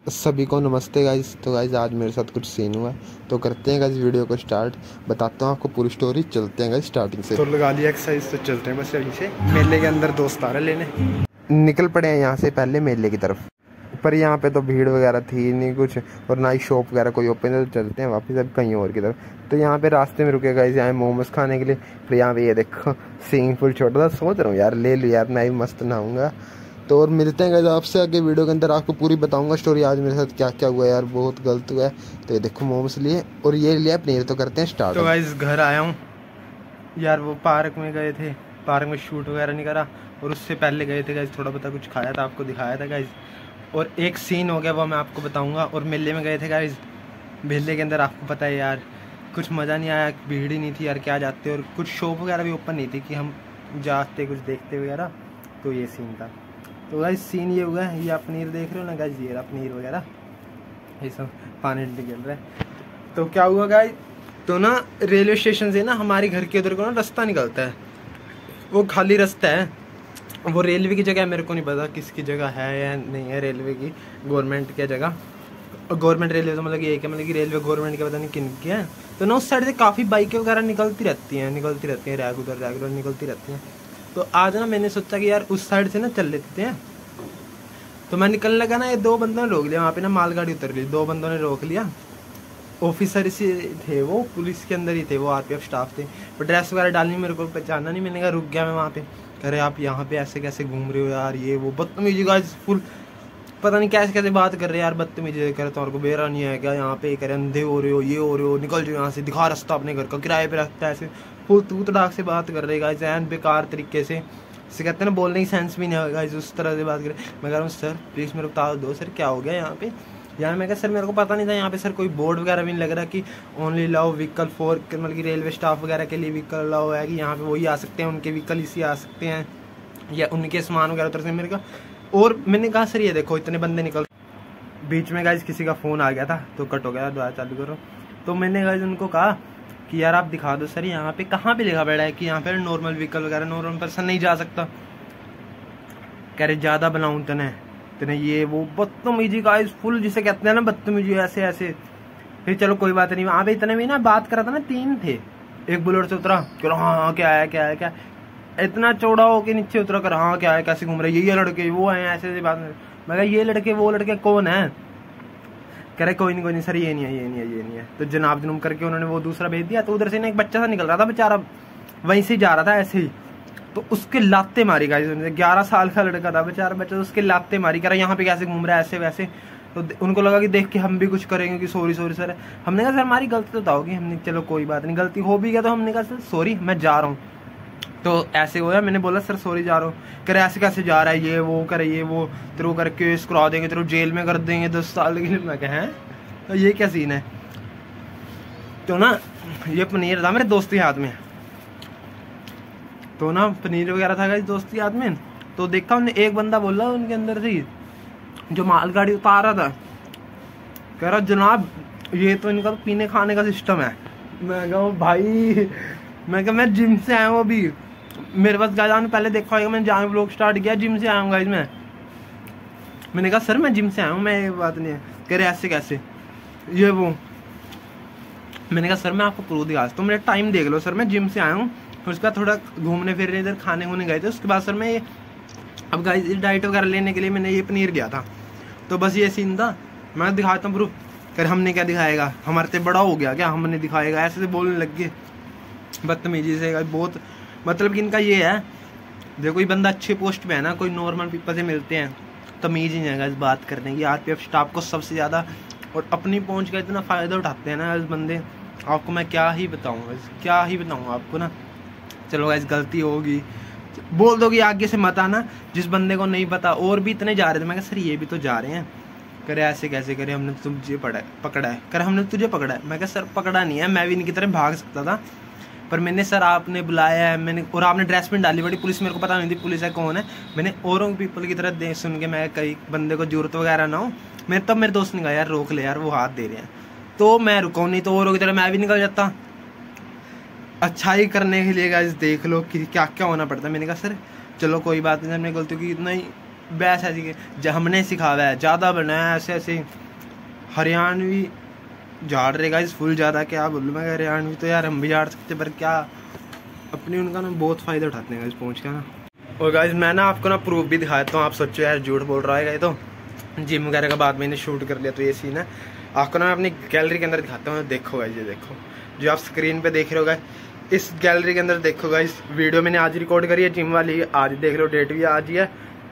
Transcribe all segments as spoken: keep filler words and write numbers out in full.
सभी को नमस्ते गाइज। तो गाइज आज मेरे साथ कुछ सीन हुआ है, तो करते हैं गाइज वीडियो को स्टार्ट। बताता हूँ आपको पूरी स्टोरी। चलते हैं गाइज स्टार्टिंग से। तो लगा लिया एक्सरसाइज, तो चलते हैं बस यहीं से। मेले के अंदर दोस्त आ रहे लेने, निकल पड़े हैं यहाँ से पहले मेले की तरफ। पर यहाँ पे तो भीड़ वगैरह थी नहीं कुछ, और ना ही शॉप वगैरह कोई ओपन है। तो चलते हैं वापस अब कहीं और की तरफ। तो यहाँ पे रास्ते में रुके गाइज यहाँ मोमोज खाने के लिए। फिर यहाँ पे ये देखो स्विमिंग पूल छोटा था, सोच रहा हूँ यार ले लूँ यार, मैं भी मस्त नहाऊंगा। तो और मिलते हैं गाइस आपसे आगे वीडियो के अंदर। आपको पूरी बताऊंगा स्टोरी आज मेरे साथ क्या क्या हुआ यार, बहुत गलत हुआ है। तो ये देखो मोमोस लिए और ये लिया पनीर। तो करते हैं स्टार्ट। तो गाइस घर आया हूँ यार। वो पार्क में गए थे, पार्क में शूट वगैरह नहीं करा, और उससे पहले गए थे गाइस, थोड़ा बहुत कुछ खाया था, आपको दिखाया था गाइस। और एक सीन हो गया वो मैं आपको बताऊंगा। और मेले में गए थे गाइस, मेले के अंदर आपको पता है यार कुछ मज़ा नहीं आया, भीड़ ही नहीं थी यार, क्या जाते। और कुछ शॉप वगैरह भी ओपन नहीं थी कि हम जाते कुछ देखते वगैरह। तो ये सीन था। तो गाइस सीन ये हुआ है, ये आप पनीर देख रहे हो ना गाइस, ये रहा पनीर वगैरह, ये सब पानी निकल रहा है। तो क्या हुआ गाइस, तो ना रेलवे स्टेशन से ना हमारे घर के उधर को ना रास्ता निकलता है, वो खाली रास्ता है। वो रेलवे की जगह मेरे को नहीं पता किसकी जगह है या नहीं है, रेलवे की गवर्नमेंट की जगह। गवर्नमेंट रेलवे तो मतलब ये क्या, मतलब कि रेलवे गवर्नमेंट का पता नहीं किन की है। तो ना उस साइड से काफ़ी बाइकें वगैरह निकलती रहती हैं निकलती रहती हैं रेगुलर रेगुलर निकलती रहती हैं। तो आज ना मैंने सोचा कि यार उस साइड से ना चल लेते हैं। तो मैं निकलने लगा ना, ये दो बंदों ने रोक लिया वहाँ पे ना, मालगाड़ी उतर ली, दो बंदों ने रोक लिया। ऑफिसर से थे वो, पुलिस के अंदर ही थे वो, आरपीएफ स्टाफ थे। पर ड्रेस वगैरह डालनी मेरे को पहचाना नहीं, मैंने कहा रुक गया मैं वहाँ पे। कह रहे आप यहाँ पे ऐसे कैसे घूम रहे हो यार, ये वो बदतमीजी गाइस फुल, पता नहीं कैसे कैसे बात कर रहे हैं यार, बदतमीजी कर। तो को बेरा नहीं है क्या यहाँ पे, कह रहे अंधे हो रहे हो, ये हो रहे हो, निकल जाओ यहाँ से, दिखा रास्ता अपने घर का, किराए पे रखता है। ऐसे फुल तू तड़ाक से बात कर रहे गाइस, एन बेकार तरीके से। इसे कहते हैं ना बोलने की सेंस भी नहीं होगा गाइस, उस तरह से बात करें। मैं कह रहा हूँ सर प्लीज़ मेरे को बता दो सर क्या हो गया यहाँ पे। यार मैं कहा सर मेरे को पता नहीं था यहाँ पे सर कोई बोर्ड वगैरह भी नहीं लग रहा कि ओनली अलाउ व्हीकल फॉर, मतलब कि रेलवे स्टाफ वगैरह के लिए व्हीकल अलाउ है, कि यहाँ पे वही आ सकते हैं, उनके व्हीकल इसी आ सकते हैं, या उनके सामान वगैरह उतर सकते हैं। मेरे का और मैंने कहा सर ये देखो इतने बंदे निकल। बीच में गाइज किसी का फ़ोन आ गया था तो कट हो गया, दोबारा चालू करो। तो मैंने गाइज उनको कहा कि यार आप दिखा दो सर यहाँ पे कहाँ पे लिखा पड़ा है कि यहाँ पे नॉर्मल व्हीकल वगैरह, नॉर्मल पर्सन नहीं जा सकता। कह रहे ज़्यादा बनाऊँ तने तने ये वो, बदतमीजी गाइज फुल, जिसे कहते हैं ना बदतमीजी, ऐसे ऐसे। फिर चलो कोई बात नहीं, वहाँ पे इतने में ना बात करा था ना, तीन थे, एक बुलेट से उतरा, कह हाँ हाँ क्या है क्या है क्या, इतना चौड़ा हो के नीचे उतरा कर हाँ क्या है, कैसे घूम रहे ये ये लड़के वो हैं, ऐसे ऐसी बात। मैं कहा ये लड़के वो लड़के कौन है, कह रहे कोई नहीं कोई नहीं सर, ये नहीं है ये नहीं है ये नहीं है। तो जनाब जनुम करके उन्होंने वो दूसरा भेज दिया। तो उधर से ना एक बच्चा सा निकल रहा था बेचारा, वहीं से जा रहा था ऐसे ही। तो उसके लाते मारी गाइस, ग्यारह साल का लड़का था बेचारा बच्चा, तो उसके लाते मारी, कह रहा यहाँ पे कैसे घूम रहा है ऐसे वैसे। तो उनको लगा कि देख के हम भी कुछ करेंगे कि सॉरी सॉरी सर। हमने कहा सर हमारी गलती तो होगी, हमने चलो कोई बात नहीं, गलती हो भी गया तो हमने कहा सर सॉरी मैं जा रहा हूँ। तो ऐसे हुआ, मैंने बोला सर सॉरी जा रहा हूँ। करे ऐसे कैसे जा रहा है, ये वो करे ये वो, तेरे को करके केस करा देंगे, तेरे को जेल में कर देंगे दस साल के लिए। मैं कहा हैं तो ये क्या सीन है। तो ना ये पनीर था मेरे दोस्त के हाथ में, तो ना पनीर वगैरह था दोस्त के हाथ में। तो देखा उन्हें एक बंदा बोला उनके अंदर से जो मालगाड़ी उतार रहा था, कह रहा जनाब ये तो इनका तो पीने खाने का सिस्टम है। मैं कहा भाई, मैं कहा मैं जिम से आया हूँ अभी, मेरे पास गाइस पहले देखा होगा मैंने जहाँ व्लॉग स्टार्ट किया, जिम से आया हूँ गाइस मैं। मैंने कहा सर मैं जिम से आया हूँ, मैं ये बात नहीं है। कह रहे ऐसे कैसे ये वो। मैंने कहा सर मैं आपको प्रूफ दिखा, तो मेरा टाइम देख लो सर, मैं जिम से आया हूँ। उसके बाद थोड़ा घूमने फिरने इधर खाने खूने गए थे। उसके बाद सर मैं ये अब गाइस डाइट वगैरह लेने के लिए मैंने ये पनीर गया था। तो बस ये सीन था, मैं दिखाता हूँ प्रूफ। कर हमने क्या दिखाएगा, हमारे से बड़ा हो गया क्या, हमने दिखाएगा, ऐसे से बोलने लग गए बदतमीजी से। बहुत मतलब कि इनका ये है, देखो कोई बंदा अच्छे पोस्ट पे है ना, कोई नॉर्मल पीपल से मिलते हैं, तमीज ही नहीं है इस बात करने की। आरपीएफ स्टाफ को सबसे ज़्यादा, और अपनी पहुंच का इतना फ़ायदा उठाते हैं ना इस बंदे, आपको मैं क्या ही बताऊँ क्या ही बताऊँ आपको ना। चलो गाइस गलती होगी, बोल दो कि आगे से मत आना, जिस बंदे को नहीं पता। और भी इतने जा रहे थे, मैं कहा सर ये भी तो जा रहे हैं। करे ऐसे कैसे करे, हमने तुझे पड़ा है पकड़ा है, करे हमने तुझे पकड़ा है। मैं कहा सर पकड़ा नहीं है, मैं भी इनकी तरह भाग सकता था, पर मैंने सर आपने बुलाया है, मैंने और आपने ड्रेस में डाली बड़ी पुलिस, मेरे को पता नहीं थी पुलिस है कौन है। मैंने औरों पीपल की तरह देख सुन के, मैं कई बंदे को जरूरत वगैरह ना हो, मैं तब मेरे दोस्त ने कहा यार रोक ले यार वो हाथ दे रहे हैं, तो मैं रुका नहीं, तो औरों की तरह मैं भी निकल जाता। अच्छाई करने के लिए गाइस देख लो कि क्या क्या होना पड़ता है। मैंने कहा सर चलो कोई बात नहीं, हमने गलती की, इतना ही वैसा ऐसी हमने सिखावा है, ज़्यादा बनाया ऐसे ऐसे हरियाणवी झाड़ रहे गाइस फुल ज़्यादा। क्या बोलूँ मैं, हरियाणवी तो यार हम भी झाड़ सकते, पर क्या अपनी उनका ना बहुत फ़ायदा उठाते हैं गाइस पहुँच के ना। और गाइस मैं ना आपको ना प्रूफ भी दिखाता हूँ, आप सोचो यार झूठ बोल रहा है। तो जिम वगैरह का बाद मैंने शूट कर लिया, तो ये सीन है आपको ना मैं अपनी गैलरी के अंदर दिखाता हूँ। देखो गाइस, ये देखो जो आप स्क्रीन पे देख रहे हो गाइस, इस गैलरी के अंदर देखो गाइस, वीडियो मैंने आज रिकॉर्ड करी है जिम वाली, आज देख लो, डेट भी आज ही है।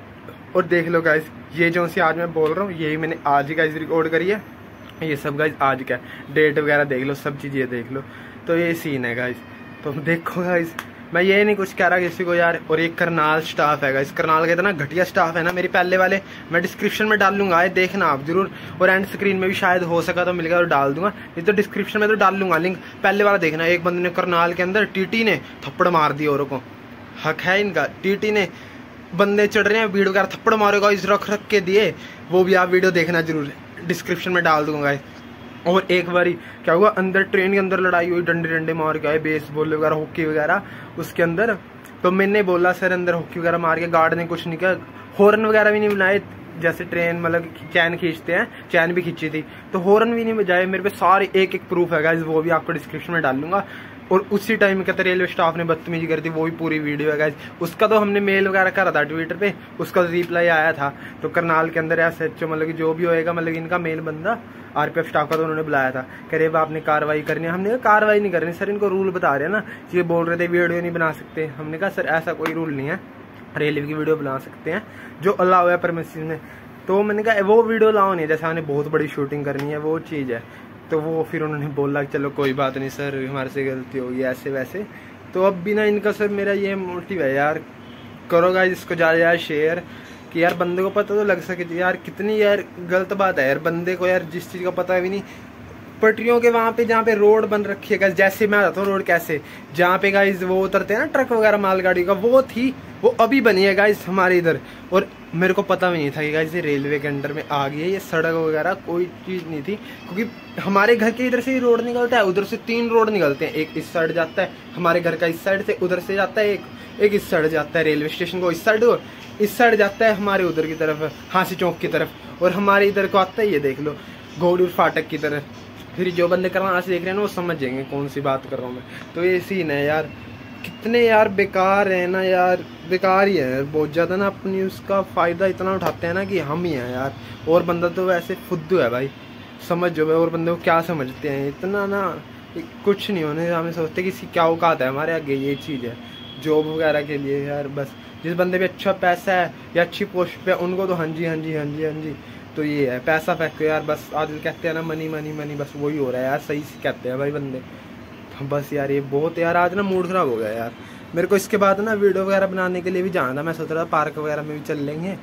और देख लो गाइस, ये जो सी आज मैं बोल रहा हूँ यही मैंने आज ही गाइस रिकॉर्ड करी है। ये सब गाइस आज का डेट वगैरह देख लो, सब चीज़ ये देख लो। तो ये सीन है गाइस, तो देखो गाइस मैं ये नहीं कुछ कह रहा किसी को यार। और एक करनाल स्टाफ है गाइस, करनाल का इतना घटिया स्टाफ है ना, मेरी पहले वाले मैं डिस्क्रिप्शन में डाल लूंगा, देखना आप जरूर। और एंड स्क्रीन में भी शायद हो सका तो मिलेगा तो डाल दूंगा, नहीं तो डिस्क्रिप्शन में तो डाल लूंगा लिंक, पहले वाला देखना। एक बंदे ने करनाल के अंदर टीटी ने थप्पड़ मार दिया औरों को, हक है इनका। टीटी ने बंदे चढ़ रहे हैं भीड़ वगैरह, थप्पड़ मारेगा इस रख रख के दिए, वो भी आप वीडियो देखना जरूर, डिस्क्रिप्शन में डाल दूंगा। और एक बारी क्या हुआ, अंदर ट्रेन के अंदर लड़ाई हुई, डंडे डंडे मार के आए, बेसबॉल वगैरह हॉकी वगैरह उसके अंदर। तो मैंने बोला सर अंदर हॉकी वगैरह मार के, गार्ड ने कुछ नहीं किया, हॉर्न वगैरह भी नहीं बनाए, जैसे ट्रेन मतलब चैन खींचते हैं, चैन भी खींची थी तो हॉर्न भी नहीं बजाए। मेरे पे सारे एक एक प्रूफ है गाइस, वो भी आपको डिस्क्रिप्शन में डाल दूंगा। और उसी टाइम कहते रेलवे स्टाफ ने बदतमीजी कर दी, वो भी पूरी वीडियो है गाइस। उसका तो हमने मेल वगैरह करा था ट्विटर पे, उसका रिप्लाई आया था। तो करनाल के अंदर एस एच ओ मतलब कि जो भी होएगा, मतलब इनका मेल बंदा आरपीएफ स्टाफ का, तो उन्होंने बुलाया था, कह रहे आपने कार्रवाई करनी है। हमने कहा कार्रवाई नहीं करनी सर, इनको रूल बता रहे हैं ना, ये बोल रहे थे वीडियो नहीं बना सकते। हमने कहा सर ऐसा कोई रूल नहीं है, रेलवे की वीडियो बना सकते हैं जो अलाउ है परमिशन में। तो मैंने कहा वो वीडियो लाओ नहीं, जैसे हमने बहुत बड़ी शूटिंग करनी है वो चीज़ है। तो वो फिर उन्होंने बोला चलो कोई बात नहीं सर, हमारे से गलती होगी ऐसे वैसे। तो अब भी ना इनका सर मेरा ये मोटिव है यार, करो गाइस इसको ज़्यादा यार शेयर, कि यार बंदे को पता तो लग सके यार, कितनी यार गलत बात है यार बंदे को यार जिस चीज़ का पता भी नहीं। पटरियों के वहाँ पे जहाँ पे रोड बन रखी है गाइस, जैसे मैं आता हूँ रोड कैसे, जहाँ पे गाइस वो उतरते हैं ना ट्रक वगैरह मालगाड़ी का, वो थी, वो अभी बनी है गाइस हमारे इधर। और मेरे को पता भी नहीं था कि गाइस ये रेलवे के अंडर में आ गई है, ये सड़क वगैरह कोई चीज़ नहीं थी। क्योंकि हमारे घर के इधर से ही रोड निकलता है, उधर से तीन रोड निकलते हैं, एक इस साइड जाता है हमारे घर का, इस साइड से उधर से जाता है, एक एक इस साइड जाता है रेलवे स्टेशन को इस साइड, और इस साइड जाता है हमारे उधर की तरफ हांसी चौक की तरफ, और हमारे इधर को आता है ये देख लो घोड़ूर फाटक की तरफ। फिर जो बंदे करना से देख रहे हैं ना वो समझ जाएंगे कौन सी बात कर रहा हूँ मैं। तो ये सीन है यार, कितने यार बेकार है ना यार, बेकार ही है बहुत ज़्यादा ना, अपनी उसका फ़ायदा इतना उठाते हैं ना कि हम ही हैं यार। और बंदा तो वैसे फुद्दू है भाई, समझ जो और बंदे को क्या समझते हैं इतना ना, कुछ नहीं होने हमें सोचते कि इसकी क्या औकात है हमारे आगे, ये चीज़ है जॉब वगैरह के लिए यार। बस जिस बंदे पे अच्छा पैसा है या अच्छी पोस्ट पे उनको तो हाँ जी हाँ जी हाँ जी हाँ जी, तो ये है पैसा फेंको यार, बस आज कहते हैं ना मनी मनी मनी, बस वही हो रहा है यार, सही से कहते हैं भाई बंदे। बस यार ये बहुत यार आज ना मूड खराब हो गया यार मेरे को। इसके बाद ना वीडियो वगैरह बनाने के लिए भी जाना था, मैं सोच रहा था पार्क वगैरह में भी चल लेंगे,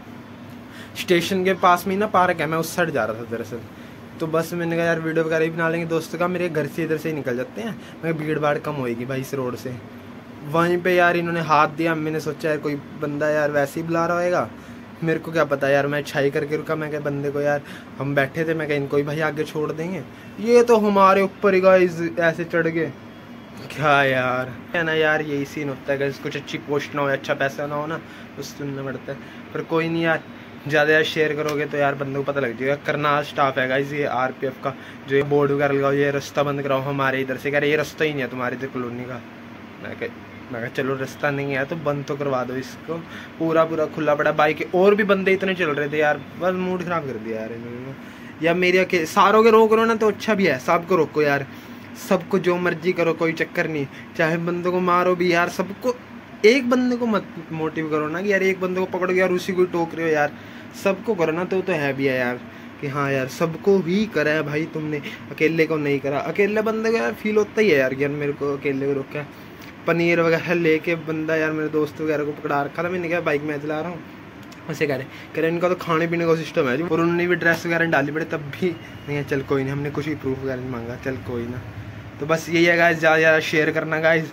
स्टेशन के पास में ही ना पार्क है, मैं उस साइड जा रहा था दरअसल। तो बस मैंने कहा यार वीडियो वगैरह भी बना लेंगे दोस्तों का, मेरे घर से इधर से ही निकल जाते हैं, मैं भीड़ भाड़ कम होएगी भाई इस रोड से। वहीं पे यार इन्होंने हाथ दिया, मैंने सोचा यार कोई बंदा यार वैसे ही बुला रहा होएगा, मेरे को क्या पता यार, मैं छाई करके रुका, मैं क्या बंदे को यार, हम बैठे थे, मैं क्या इनको ही भाई आगे छोड़ देंगे, ये तो हमारे ऊपर ही गाइस ऐसे चढ़ गए। क्या यार है ना यार, यही सीन होता है गाइस, कुछ अच्छी पोस्ट ना हो, अच्छा पैसा ना हो ना, तो सुनना पड़ता है। पर कोई नहीं यार, ज़्यादा यार शेयर करोगे तो यार बंदे को पता लग जाएगा। करनाल स्टाफ है गाइस ये आरपीएफ का, जो ये बोर्ड वगैरह लगाओ, ये रास्ता बंद कराओ हमारे इधर से, कह रहे ये रास्ता ही नहीं है तुम्हारे इधर कॉलोनी का। मैं कह मैं कहा चलो रास्ता नहीं है तो बंद तो करवा दो इसको, पूरा पूरा खुला पड़ा बाइक, और भी बंदे इतने चल रहे थे यार, बस मूड खराब कर दिया यार इन्होंने। या मेरे के सारों के रोक रहे हो ना तो अच्छा भी है, सबको रोको यार, सबको जो मर्जी करो कोई चक्कर नहीं, चाहे बंदों को मारो भी यार, सबको एक बंदे को मत मोटिव करो ना कि यार एक बंदे को पकड़ के यार उसी को टोक रहे हो यार, सबको करो ना, तो तो है भी है यार कि हाँ यार सबको ही करा है भाई तुमने, अकेले को नहीं करा। अकेले बंदे को यार फील होता ही है यार, यार मेरे को अकेले को रोका, पनीर वगैरह लेके बंदा यार मेरे दोस्त वगैरह को पकड़ा रखा था, मैंने कहा बाइक में चला रहा हूँ, ऐसे कह रहे कह रहे इनका तो खाने पीने का सिस्टम है, और उन्होंने भी ड्रेस वगैरह डाली पड़े तब भी नहीं, चल कोई नहीं, हमने कुछ भी प्रूफ वगैरह नहीं मांगा, चल कोई ना। तो बस यही है गाइस, ज़्यादा ज़्यादा शेयर करना गाइस,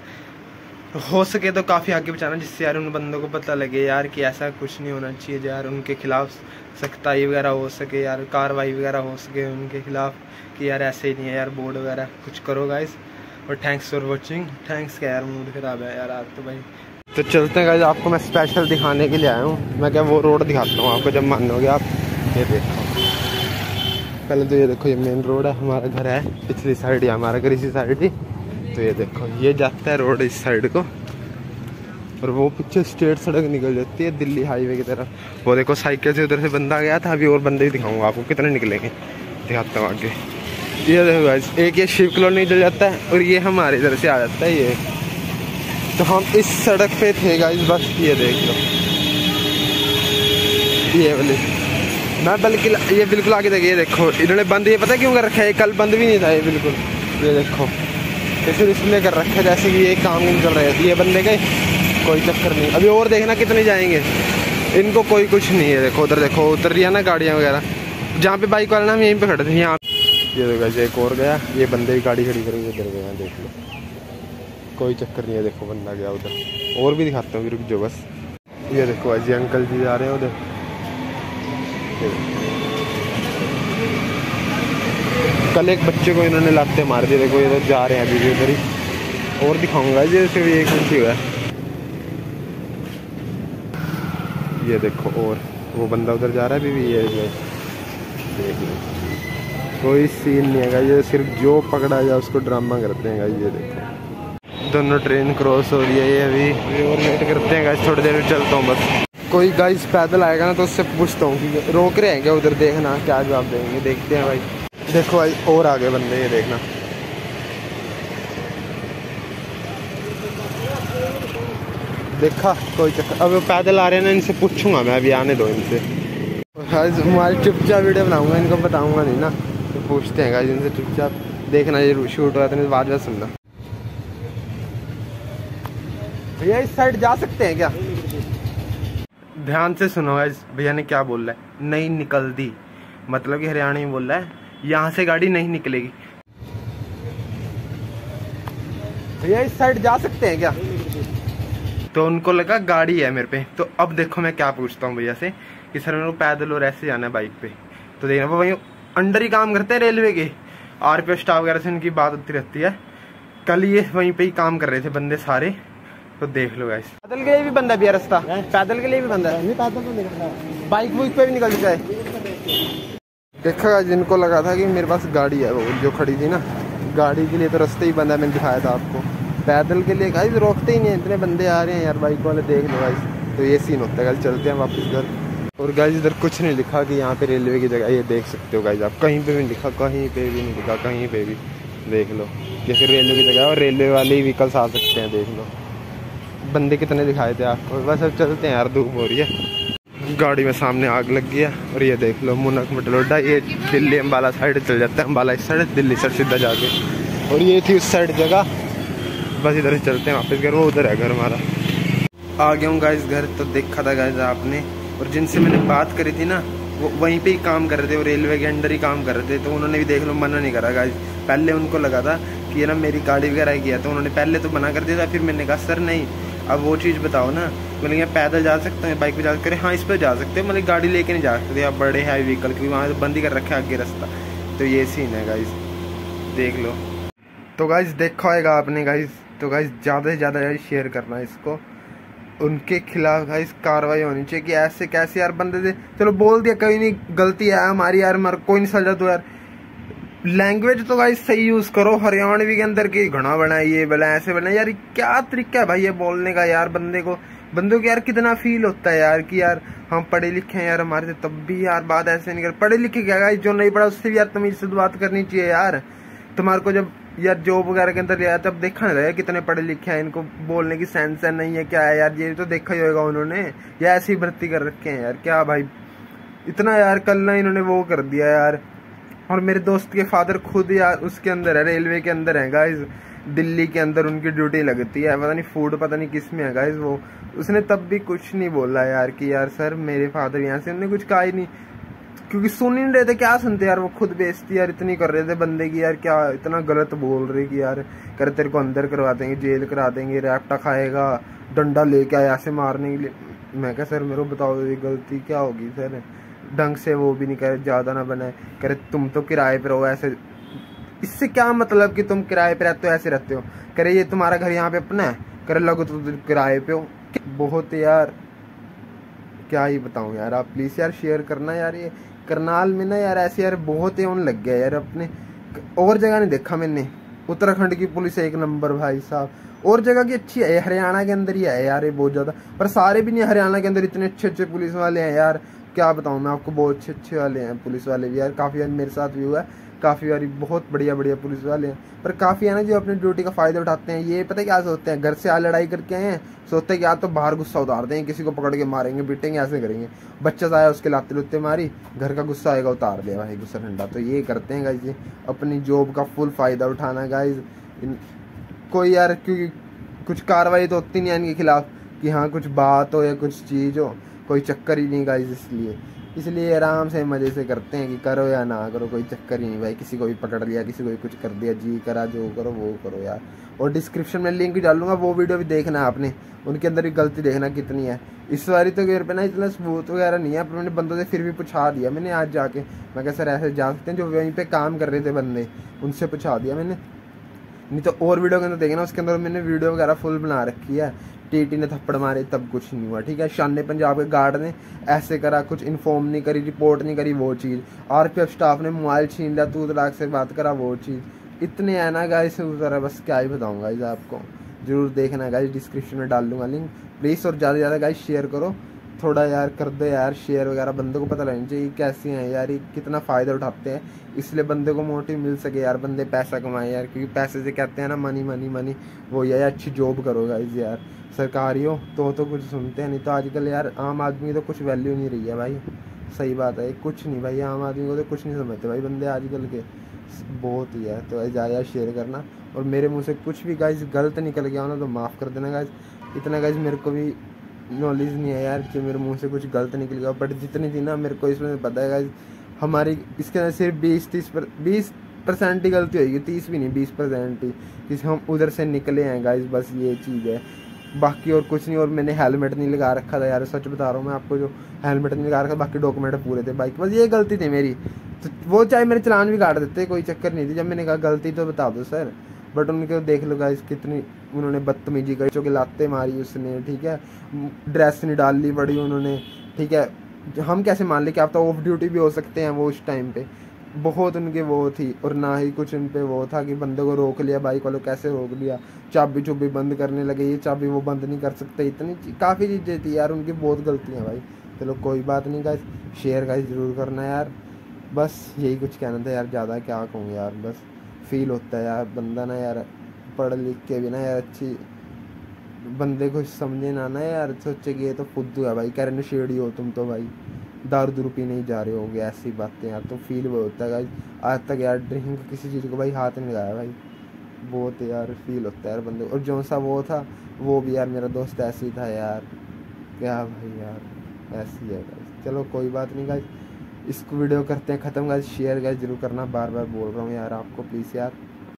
हो सके तो काफ़ी आगे बचाना, जिससे यार उन बंदों को पता लगे यार कि ऐसा कुछ नहीं होना चाहिए यार, उनके खिलाफ सख्ताई वगैरह हो सके यार, कार्रवाई वगैरह हो सके उनके खिलाफ, कि यार ऐसे ही नहीं है यार, बोर्ड वगैरह कुछ करो गाइस। और थैंक्स फॉर वॉचिंग, थैंक्स क्या यार, मूड खराब है यार आज तो भाई। तो चलते हैं गाइस, आपको मैं स्पेशल दिखाने के लिए आया हूँ। मैं क्या वो रोड दिखाता हूँ आपको, जब मानोगे आप। ये देखो, पहले तो ये देखो, ये मेन रोड है, हमारा घर है पिछली साइड, या हमारा घर इसी साइड ही। तो ये देखो, ये जाता है रोड इस साइड को, और वो पीछे स्ट्रेट सड़क निकल जाती है दिल्ली हाईवे की तरफ। वो देखो साइकिल से उधर से बंदा गया था, अभी और बंदे ही दिखाऊंगा आपको कितने निकलेंगे, दिखाता हूँ आगे। ये देखो गाइस, एक ये शिव कॉलोनी निकल जाता है, और ये हमारे इधर से आ जाता है ये। तो हम इस सड़क पे थे गाइस, बस ये देख लो, ये वाली मैं बल्कि ये बिल्कुल आगे देखिए, ये देखो इन्होंने बंद, ये पता क्यों कर रखा है, कल बंद भी नहीं था ये बिल्कुल। ये देखो फिर इसलिए कर रखा है जैसे कि ये काम नहीं चल रहा है, ये बंदे गए, कोई चक्कर नहीं। अभी और देखना कितने जाएंगे, इनको कोई कुछ नहीं है। देखो उधर देखो, उतर रही है ना गाड़ियाँ वगैरह, जहाँ पे बाइक वाला ना हम यहीं पे खड़े थे यहाँ। ये देखो एक और गया, ये बंदे की गाड़ी खड़ी करेंगे इधर गया, देख लो कोई चक्कर नहीं है। देखो बंदा गया उधर, और भी दिखाता हूँ, रुक जाओ बस। ये देखो अजय अंकल जी जा रहे हैं उधर। कल एक बच्चे को इन्होंने लाते मार दिए, देखो इधर जा रहे हैं अभी भी उधर ही। और दिखाऊंगा जी, सिर्फ एक मिनट ही हुआ है। ये देखो, और वो बंदा उधर जा रहा है अभी भी, ये देख लो कोई सीन नहीं है, ये सिर्फ जो पकड़ा जाए उसको ड्रामा करते हैं। ये देखो दोनों ट्रेन क्रॉस हो रही है, ये अभी और वेट करते हैं गाइस, थोड़ी देर में चलता हूँ बस। कोई गाइस पैदल आएगा ना तो उससे पूछता हूँ कि रोक रहे हैं क्या उधर, देखना क्या जवाब देंगे, देखते हैं भाई। देखो भाई और आगे बंदे, ये देखना, देखा कोई चक्कर। अब पैदल आ रहे हैं ना, इनसे पूछूंगा मैं, अभी आने दो इनसे। हमारी चुपचाप वीडियो बनाऊंगा, इनको बताऊंगा नहीं ना, तो पूछते हैं गाइस इनसे चुपचाप, देखना ये शूट हो रहा था, बात बात सुनना। भैया इस साइड जा सकते हैं क्या? ध्यान से सुनो गाइस, भैया ने क्या बोल रहा है, नहीं निकल दी, मतलब कि हरियाणा में बोल रहा है यहाँ से गाड़ी नहीं निकलेगी। भैया इस साइड जा सकते हैं क्या? तो उनको लगा गाड़ी है मेरे पे। तो अब देखो मैं क्या पूछता हूँ भैया से कि सर मेरे को पैदल और ऐसे जाना है बाइक पे। तो देखना वो वहीं अंडर ही काम करते हैं रेलवे के, आरपीएफ स्टाफ वगैरह से इनकी बात होती रहती है। कल ये वहीं पे ही काम कर रहे थे बंदे सारे, तो देख लो गाइस। पैदल के लिए भी बंदा भी है रास्ता, पैदल के लिए भी बंदा है, बाइक बुइक पे भी निकल जाए। देखा जिनको लगा था कि मेरे पास गाड़ी है, वो जो खड़ी थी ना, गाड़ी के लिए तो रास्ते ही बंद है, मैंने दिखाया था आपको। पैदल के लिए गाइस रोकते ही नहीं, इतने बंदे आ रहे हैं यार बाइक वाले, देख लो गाइस। तो ये सीन होता है गाइस, चलते हैं वापस घर। और गाइस इधर कुछ नहीं लिखा कि यहाँ पे रेलवे की जगह, ये देख सकते हो गाइस आप, कहीं पे भी नहीं लिखा, कहीं पे भी नहीं लिखा, कहीं पे भी देख लो कि फिर रेलवे की जगह, और रेलवे वाले ही व्हीकल्स आ सकते हैं, देख लो। बंदे कितने दिखाए थे आपको, बस अब चलते हैं यार, धूप हो रही है। गाड़ी में सामने आग लग गया, और ये देख लो मुनक मटलोडा, ये दिल्ली अम्बाला साइड चल जाता है, अम्बाला इस साइड, दिल्ली साइड सीधा जाके। और ये थी उस साइड जगह, बस इधर से चलते हैं वापस घर, वो उधर है घर हमारा। आ गया हूँ गाइस घर। तो देखा था गाइस आपने, और जिनसे मैंने बात करी थी ना, वो वहीं पे ही काम कर रहे थे, वो रेलवे के अंडर ही काम कर रहे थे। तो उन्होंने भी देख लो मना नहीं करा गाइस। पहले उनको लगा था कि ये ना मेरी गाड़ी वगैरह किया, तो उन्होंने पहले तो मना कर दिया था, फिर मैंने कहा सर नहीं, अब वो चीज़ बताओ ना। मैंने कहा पैदल जा सकते हैं, बाइक पे जा सकते हैं, हाँ इस पर जा सकते हैं, मतलब गाड़ी लेके नहीं जा सकते आप, बड़े हैवी व्हीकल, क्योंकि वहाँ बंद ही कर रखा है आगे रास्ता। तो ये सीन है गाइस, देख लो। तो गाइस देखा होगा आपने गाइस, तो गाइस ज़्यादा से ज़्यादा गाइस शेयर करना इसको, उनके खिलाफ गाइस कार्रवाई होनी चाहिए। कि ऐसे कैसे यार बंदे से, चलो बोल दिया कोई नहीं, गलती है हमारी यार, मर कोई नहीं सजा दो यार, लैंग्वेज तो गाइस सही यूज करो। हरियाणवी के अंदर की घना बना, ये बना ऐसे बना, यार क्या तरीका है भाई ये बोलने का यार। बंदे को बंदों को यार कितना फील होता है यार कि यार हम पढ़े लिखे हैं यार, हमारे से तब भी यार बात ऐसे नहीं कर, पढ़े लिखे क्या गाइस, जो नहीं पढ़ा उससे भी यार तमीज से बात करनी चाहिए यार। तुम्हारे को जब यार जॉब वगैरह के अंदर गया तब देखा नहीं कितने पढ़े लिखे हैं, इनको बोलने की सेंस है नहीं है क्या है यार, ये तो देखा ही होगा उन्होंने, या ऐसी ही भर्ती कर रखे हैं यार क्या भाई इतना यार। कल ना इन्होंने वो कर दिया यार, और मेरे दोस्त के फादर खुद यार उसके अंदर है, रेलवे के अंदर है गाइस, दिल्ली के अंदर उनकी ड्यूटी लगती है, पता नहीं फूड पता नहीं किस में है गाइस वो। उसने तब भी कुछ नहीं बोला यार कि यार सर मेरे फादर यहाँ से, उन्होंने कुछ कहा ही नहीं, क्योंकि सुन ही नहीं रहे थे, क्या सुनते यार। वो खुद बेइज्जती यार इतनी कर रहे थे बंदे की यार, क्या इतना गलत बोल रहे कि यार कर तेरे को अंदर करवा देंगे, जेल करा देंगे, रैप्टा खाएगा, डंडा लेके आया ऐसे मारने के लिए। मैं क्या सर मेरे को बताओ ये गलती क्या होगी सर, ढंग से वो भी नहीं करे, ज्यादा ना बनाए, करे तुम तो किराए पे रहो ऐसे, इससे क्या मतलब कि तुम किराए पे रहते हो ऐसे रहते हो, करे ये तुम्हारा घर यहाँ पे अपना है, करे लगो तो किराए पे हो, बहुत यार क्या ही बताऊं यार, आप प्लीज़ यार शेयर करना यार। ये करनाल में ना यार ऐसे यार बहुत ही ऑन लग गया यार, अपने और जगह नहीं देखा मैंने। उत्तराखंड की पुलिस एक नंबर भाई साहब, और जगह की अच्छी है, हरियाणा के अंदर ही है यार ये बहुत ज़्यादा, पर सारे भी नहीं हरियाणा के अंदर इतने अच्छे अच्छे पुलिस वाले हैं यार, क्या बताऊँ मैं आपको, बहुत अच्छे अच्छे वाले हैं पुलिस वाले भी यार। काफ़ी यार मेरे साथ भी हुआ है, काफ़ी बारी बहुत बढ़िया बढ़िया पुलिस वाले हैं, पर काफ़ी है ना जो अपनी ड्यूटी का फ़ायदा उठाते हैं। ये पता है क्या सोचते हैं, घर से आ लड़ाई करके आए हैं, सोचते हैं कि आज तो बाहर गुस्सा उतार दें, किसी को पकड़ के मारेंगे पीटेंगे ऐसे करेंगे, बच्चा सा आया उसके लाते लुत्ते मारी, घर का गुस्सा आएगा उतार दिया भाई गुस्सा ठंडा। तो ये करते हैं गाइज, ये अपनी जॉब का फुल फ़ायदा उठाना गाइज। कोई यार क्योंकि कुछ कार्रवाई तो होती नहीं है इनके खिलाफ कि हाँ कुछ बात हो या कुछ चीज़ हो, कोई चक्कर ही नहीं गाइज। इसलिए इसलिए आराम से मज़े से करते हैं कि करो या ना करो, कोई चक्कर ही नहीं भाई। किसी को भी पकड़ लिया, किसी को भी कुछ कर दिया, जी करा जो करो वो करो यार। और डिस्क्रिप्शन में लिंक डालूंगा, वो वीडियो भी देखना है आपने, उनके अंदर भी गलती देखना कितनी है। इस बारी तो मेरे पे ना इतना सबूत वगैरह नहीं है, पर मैंने बंदों से फिर भी पूछा दिया मैंने आज जाके, मैं कहा सर ऐसे जा सकते हैं, जो वहीं पे काम कर रहे थे बंदे उनसे पूछा दिया मैंने। नहीं तो और वीडियो के अंदर देखना, उसके अंदर मैंने वीडियो वगैरह फुल बना रखी है। टीटी ने थप्पड़ मारे तब कुछ नहीं हुआ, ठीक है। शान पंजाब के गार्ड ने ऐसे करा, कुछ इन्फॉर्म नहीं करी, रिपोर्ट नहीं करी, वो चीज़। आरपीएफ स्टाफ ने मोबाइल छीन लिया, तू तलाक से बात करा, वो चीज़। इतने है ना गाइस उधर, बस क्या ही बताऊँ गाइस आपको, जरूर देखना गाइस, डिस्क्रिप्शन में डाल दूंगा लिंक प्लीज़। और ज़्यादा से ज़्यादा गाइस शेयर करो, थोड़ा यार कर दो यार शेयर वगैरह, बंदों को पता लगना चाहिए कैसे हैं यार, ये कितना फ़ायदा उठाते हैं, इसलिए बंदे को मोटिव मिल सके यार, बंदे पैसा कमाए यार। क्योंकि पैसे से कहते हैं ना मनी मनी मनी, वो यार अच्छी जॉब करो गाइस यार, सरकारी हो तो तो कुछ सुनते हैं, नहीं तो आजकल यार आम आदमी की तो कुछ वैल्यू नहीं रही है भाई, सही बात है, कुछ नहीं भाई, आम आदमी को तो कुछ नहीं समझते भाई बंदे आजकल के, बहुत ही है। तो ज़्यादा शेयर करना, और मेरे मुँह से कुछ भी गाइस गलत निकल गया हो ना तो माफ़ कर देना गाइस, इतना गाइस मेरे को भी नॉलेज नहीं है यार कि मेरे मुंह से कुछ गलत निकल गया, बट जितनी थी ना मेरे को इसमें पता है गाइस, हमारी इसके अंदर सिर्फ बीस तीस पर बीस परसेंट ही गलती होगी, तीस भी नहीं बीस परसेंट ही, कि हम उधर से निकले हैं गाइस, बस ये चीज़ है, बाकी और कुछ नहीं। और मैंने हेलमेट नहीं लगा रखा था यार, सच बता रहा हूँ मैं आपको, जो हेलमेट नहीं लगा रखा, बाकी डॉक्यूमेंट पूरे थे बाइक, बस ये गलती थी मेरी। तो वो चाहे मेरे चलान भी काट देते, कोई चक्कर नहीं थी, जब मैंने कहा गलती तो बता दो सर, बट उनके देख लो गाइस कितनी उन्होंने बदतमीजी करी, जो कि लाते मारी उसने, ठीक है, ड्रेस नहीं डाल ली बड़ी उन्होंने, ठीक है। हम कैसे मान ले कि आप तो ऑफ ड्यूटी भी हो सकते हैं वो उस टाइम पे, बहुत उनके वो थी। और ना ही कुछ उन पे वो था कि बंदे को रोक लिया, बाइक वालों कैसे रोक लिया, चाबी चुबी बंद करने लगे, ये चाबी वो बंद नहीं कर सकते, इतनी काफ़ी चीज़ें थी यार, उनकी बहुत गलतियाँ भाई। चलो कोई बात नहीं गाइस, शेयर गाइस ज़रूर करना यार, बस यही कुछ कहना था यार, ज़्यादा क्या कहूँ यार, बस फील होता है यार बंदा ना यार पढ़ लिख के भी ना यार, अच्छी बंदे को समझे ना ना यार, सोचे कि ये तो फुद्दू है भाई, कह शेड़ी हो तुम तो भाई, दारू दूरू पी नहीं जा रहे होगे, ऐसी बातें यार, तो फील वो होता है गाइस। आज तक यार ड्रिंक किसी चीज़ को भाई हाथ नहीं लगाया भाई, बहुत यार फील होता है यार बंदे। और जो सा वो था वो भी यार मेरा दोस्त ऐसे ही था यार, क्या भाई यार ऐसी है गाइस। चलो कोई बात नहीं गाइस, इसको वीडियो करते हैं ख़त्म गाइस, शेयर गाइस जरूर करना, बार बार बोल रहा हूँ यार आपको प्लीज़ यार।